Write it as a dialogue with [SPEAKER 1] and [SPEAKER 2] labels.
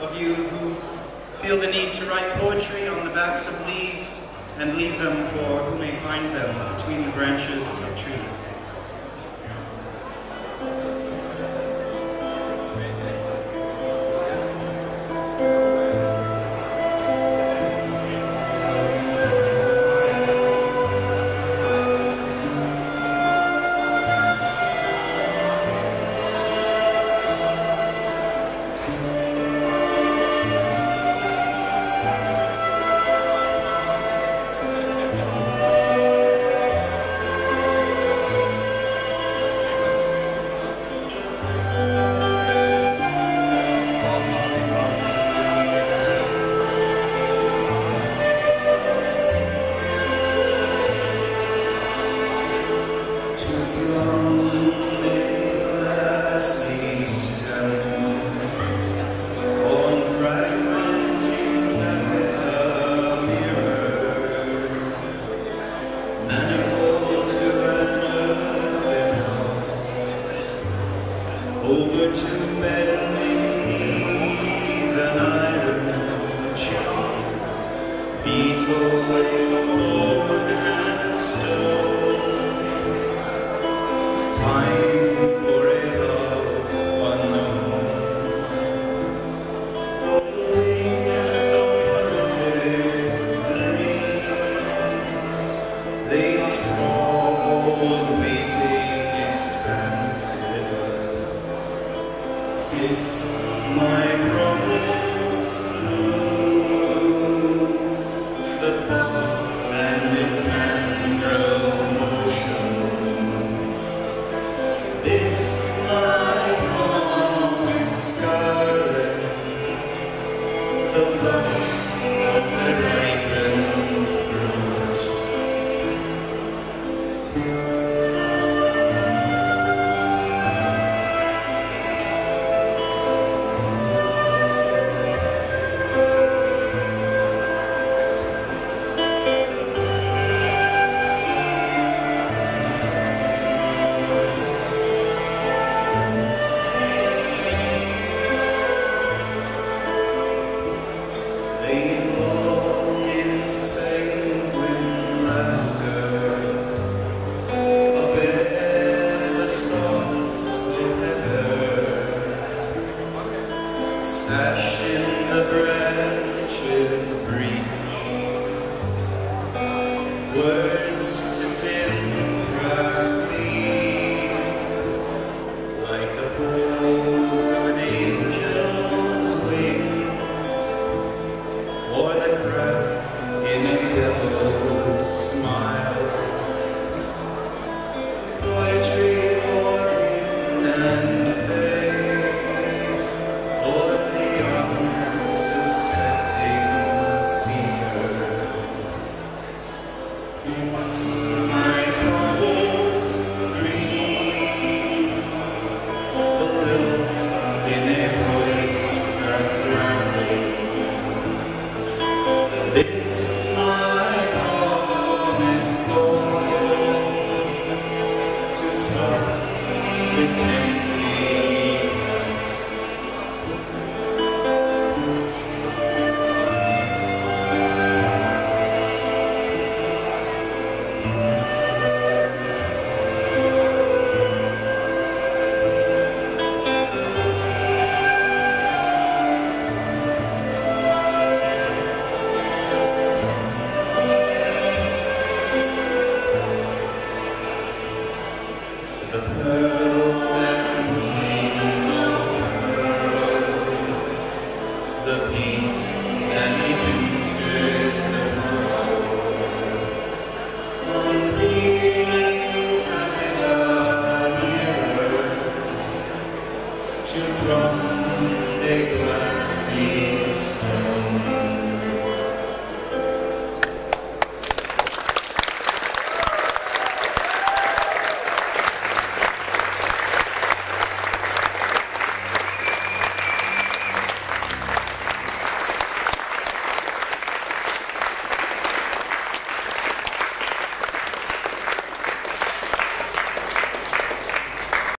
[SPEAKER 1] of you who feel the need to write poetry on the backs of leaves and leave them for who may find them between the branches of trees. Over to bending knees, an iron chain, between bone and stone, pine for a love unknown, following some perfect dreams, they sprawled, waiting expansive. It's my promise through the thought and its mandrel motions. It's my promise, scarlet, the blush of the ripened fruit. Stashed in the branches breach, words to fill cracked leaves, like the folds of an angel's wing, or the crack in a devil's smile. Poetry for in and it's my promise dream, the lilt in a voice that's laughing. This my promise call to start with empty. The pearl that contains all pearls, the peace that evinces the puzzle, unreeling taffeta mirrors to throng a glassy